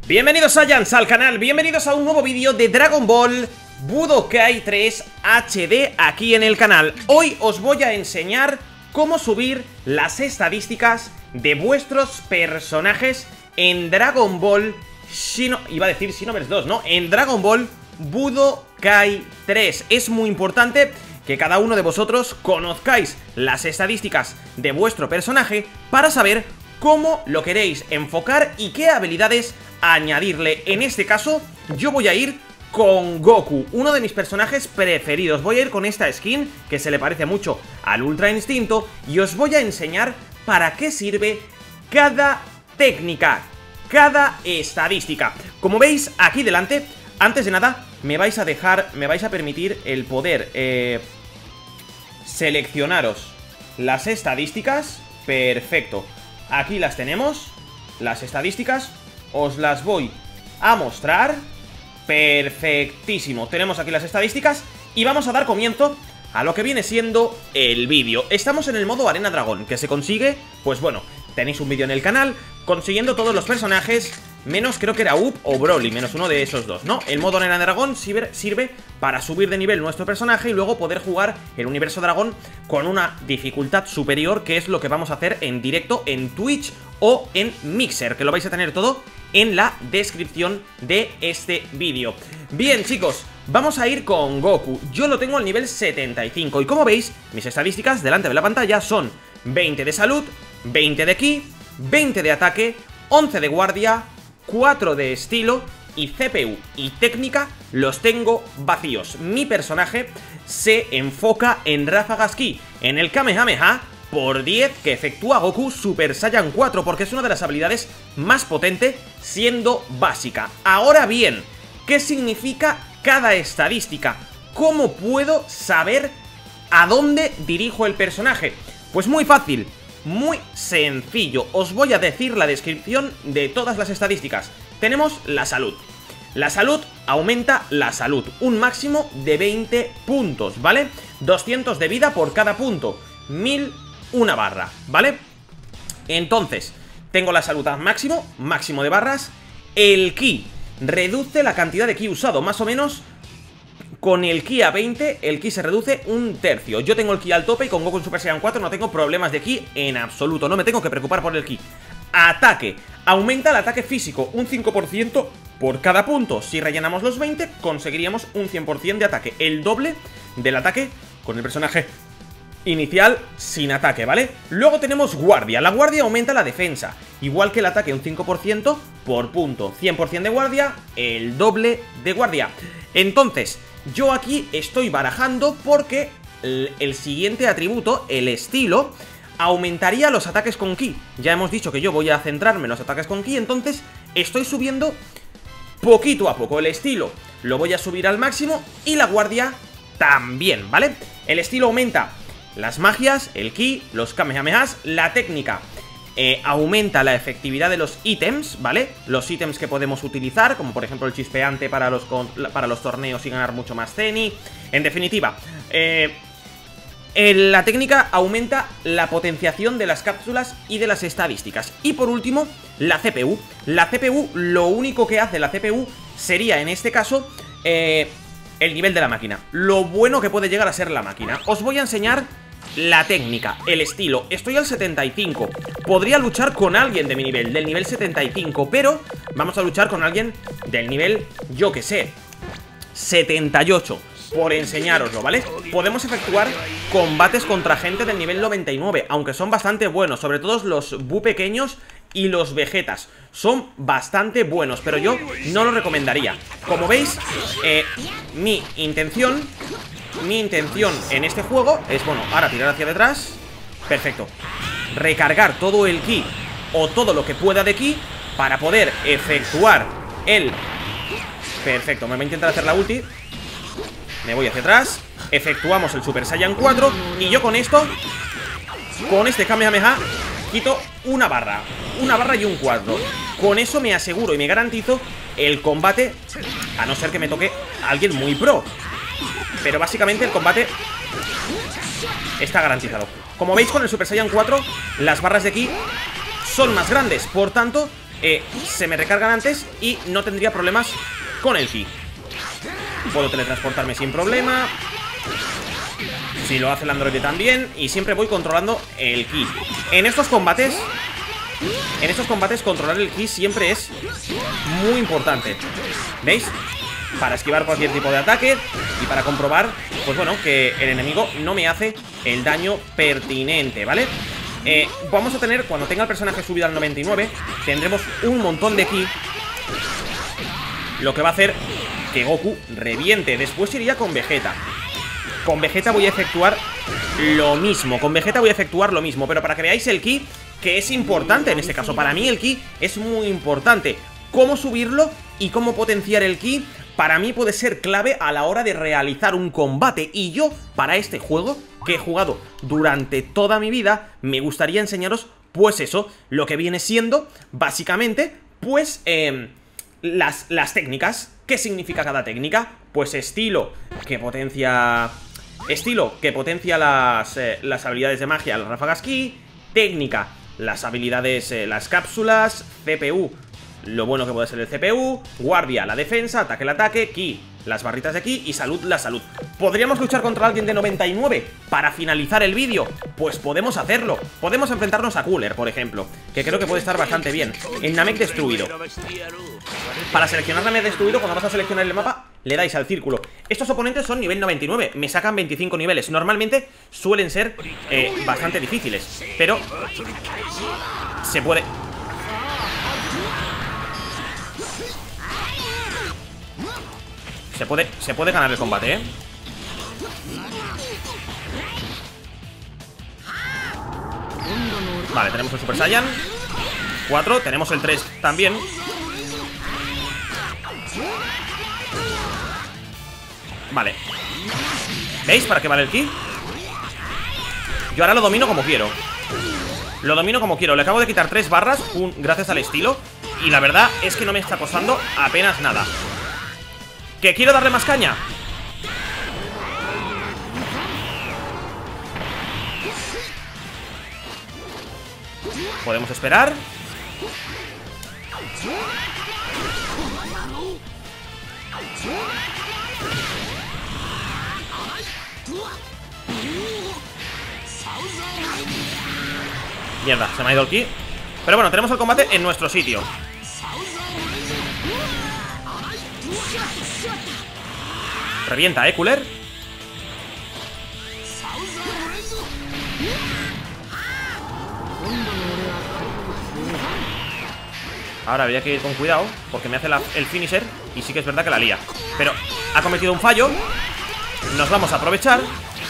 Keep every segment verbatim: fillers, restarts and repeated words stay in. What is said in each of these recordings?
Bienvenidos Saiyans al canal, bienvenidos a un nuevo vídeo de Dragon Ball Budokai tres H D aquí en el canal. Hoy os voy a enseñar cómo subir las estadísticas de vuestros personajes en Dragon Ball Shino... iba a decir Xenoverse dos, ¿no? En Dragon Ball Budokai tres. Es muy importante que cada uno de vosotros conozcáis las estadísticas de vuestro personaje para saber cómo lo queréis enfocar y qué habilidades añadirle. En este caso yo voy a ir con Goku, uno de mis personajes preferidos. Voy a ir con esta skin que se le parece mucho al Ultra Instinto y os voy a enseñar para qué sirve cada técnica, cada estadística. Como veis aquí delante, antes de nada me vais a dejar, me vais a permitir el poder eh, seleccionaros las estadísticas. Perfecto, aquí las tenemos, las estadísticas. Os las voy a mostrar. Perfectísimo, tenemos aquí las estadísticas y vamos a dar comienzo a lo que viene siendo el vídeo. Estamos en el modo Arena Dragón, que se consigue, pues bueno, tenéis un vídeo en el canal consiguiendo todos los personajes, menos creo que era Up o Broly, menos uno de esos dos, ¿no? El modo Arena Dragón sirve, sirve para subir de nivel nuestro personaje y luego poder jugar el universo dragón con una dificultad superior, que es lo que vamos a hacer en directo en Twitch o en Mixer, que lo vais a tener todo en la descripción de este vídeo. Bien, chicos, vamos a ir con Goku. Yo lo tengo al nivel setenta y cinco y como veis, mis estadísticas delante de la pantalla son veinte de salud, veinte de ki, veinte de ataque, once de guardia, cuatro de estilo y C P U y técnica los tengo vacíos. Mi personaje se enfoca en ráfagas ki, en el Kamehameha por diez que efectúa Goku Super Saiyan cuatro, porque es una de las habilidades más potentes siendo básica. Ahora bien, ¿qué significa cada estadística? ¿Cómo puedo saber a dónde dirijo el personaje? Pues muy fácil, muy sencillo. Os voy a decir la descripción de todas las estadísticas. Tenemos la salud. La salud aumenta la salud, un máximo de veinte puntos, ¿vale? doscientos de vida por cada punto, mil una barra, ¿vale? Entonces, tengo la salud al máximo, máximo de barras. El ki reduce la cantidad de ki usado, más o menos. Con el ki a veinte, el ki se reduce un tercio. Yo tengo el ki al tope y con Goku en Super Saiyan cuatro no tengo problemas de ki en absoluto. No me tengo que preocupar por el ki. Ataque. Aumenta el ataque físico un cinco por ciento por cada punto. Si rellenamos los veinte, conseguiríamos un cien por ciento de ataque. El doble del ataque con el personaje inicial sin ataque, ¿vale? Luego tenemos guardia. La guardia aumenta la defensa, igual que el ataque un cinco por ciento por punto. cien por ciento de guardia, el doble de guardia. Entonces, yo aquí estoy barajando porque el, el siguiente atributo, el estilo, aumentaría los ataques con ki. Ya hemos dicho que yo voy a centrarme en los ataques con ki, entonces estoy subiendo poquito a poco. El estilo lo voy a subir al máximo y la guardia también, ¿vale? El estilo aumenta las magias, el ki, los kamehamehas, la técnica eh, aumenta la efectividad de los ítems, ¿vale? Los ítems que podemos utilizar, como por ejemplo el chispeante para los, para los torneos y ganar mucho más Zeni. En definitiva, eh, el, la técnica aumenta la potenciación de las cápsulas y de las estadísticas. Y por último, la C P U. La C P U, lo único que hace la C P U sería en este caso eh, el nivel de la máquina, lo bueno que puede llegar a ser la máquina. Os voy a enseñar la técnica, el estilo. Estoy al setenta y cinco. Podría luchar con alguien de mi nivel, del nivel setenta y cinco, pero vamos a luchar con alguien del nivel, yo que sé, setenta y ocho, por enseñároslo, ¿vale? Podemos efectuar combates contra gente del nivel noventa y nueve, aunque son bastante buenos, sobre todo los Bu pequeños y los Vegetas. Son bastante buenos, pero yo no lo recomendaría. Como veis, eh, mi intención Mi intención en este juego es, bueno, ahora tirar hacia detrás. Perfecto. Recargar todo el ki o todo lo que pueda de ki para poder efectuar el... Perfecto, me voy a intentar hacer la ulti. Me voy hacia atrás. Efectuamos el Super Saiyan cuatro y yo con esto, con este Kamehameha, quito una barra. Una barra y un cuatro. Con eso me aseguro y me garantizo el combate, a no ser que me toque a alguien muy pro. Pero básicamente el combate está garantizado. Como veis, con el Super Saiyan cuatro las barras de ki son más grandes, por tanto eh, se me recargan antes y no tendría problemas con el ki. Puedo teletransportarme sin problema. Si lo hace el androide también. Y siempre voy controlando el ki. En estos combates En estos combates controlar el ki siempre es muy importante. ¿Veis? Para esquivar cualquier tipo de ataque y para comprobar, pues bueno, que el enemigo no me hace el daño pertinente, ¿vale? Eh, vamos a tener, cuando tenga el personaje subido al noventa y nueve, tendremos un montón de ki, lo que va a hacer que Goku reviente. Después iría con Vegeta. Con Vegeta voy a efectuar lo mismo. Con Vegeta voy a efectuar lo mismo. Pero para que veáis el ki, que es importante en este caso. Para mí el ki es muy importante. Cómo subirlo y cómo potenciar el ki, para mí puede ser clave a la hora de realizar un combate. Y yo, para este juego, que he jugado durante toda mi vida, me gustaría enseñaros, pues eso, lo que viene siendo, básicamente, pues, eh, las, las técnicas. ¿Qué significa cada técnica? Pues estilo, que potencia... Estilo, que potencia las, eh, las habilidades de magia, las ráfagas ki. Técnica, las habilidades, eh, las cápsulas. C P U, lo bueno que puede ser el C P U. Guardia, la defensa. Ataque, el ataque. Ki, las barritas de ki. Y salud, la salud. ¿Podríamos luchar contra alguien de noventa y nueve para finalizar el vídeo? Pues podemos hacerlo. Podemos enfrentarnos a Cooler, por ejemplo, que creo que puede estar bastante bien. En Namek destruido. Para seleccionar Namek destruido, cuando vas a seleccionar el mapa, le dais al círculo. Estos oponentes son nivel noventa y nueve. Me sacan veinticinco niveles. Normalmente suelen ser eh, bastante difíciles, pero se puede... Se puede, se puede ganar el combate, ¿eh? Vale, tenemos el Super Saiyan cuatro, tenemos el tres también. Vale. ¿Veis para qué vale el ki? Yo ahora lo domino como quiero. Lo domino como quiero. Le acabo de quitar tres barras un, gracias al estilo. Y la verdad es que no me está costando apenas nada. ¿Que quiero darle más caña? Podemos esperar. Mierda, se me ha ido el ki. Pero bueno, tenemos el combate en nuestro sitio. Revienta, eh, Cooler. Ahora habría que ir con cuidado, porque me hace la, el finisher. Y sí que es verdad que la lía. Pero ha cometido un fallo. Nos vamos a aprovechar.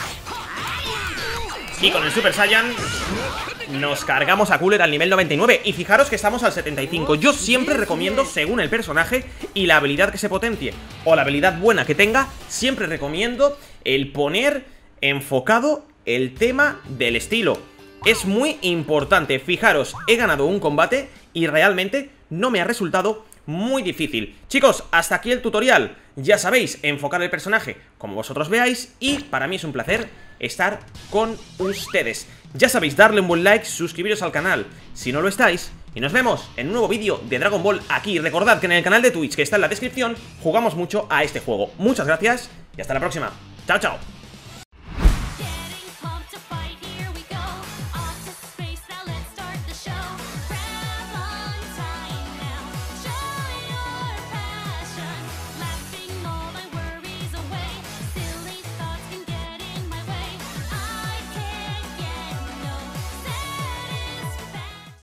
Y con el Super Saiyan nos cargamos a Cooler al nivel noventa y nueve. Y fijaros que estamos al setenta y cinco. Yo siempre recomiendo, según el personaje y la habilidad que se potencie, o la habilidad buena que tenga, siempre recomiendo el poner enfocado el tema del estilo. Es muy importante. Fijaros, he ganado un combate y realmente no me ha resultado muy difícil. Chicos, hasta aquí el tutorial. Ya sabéis, enfocar el personaje como vosotros veáis. Y para mí es un placer estar con ustedes. Ya sabéis, darle un buen like, suscribiros al canal si no lo estáis. Y nos vemos en un nuevo vídeo de Dragon Ball aquí. Recordad que en el canal de Twitch, que está en la descripción, jugamos mucho a este juego. Muchas gracias y hasta la próxima. Chao, chao.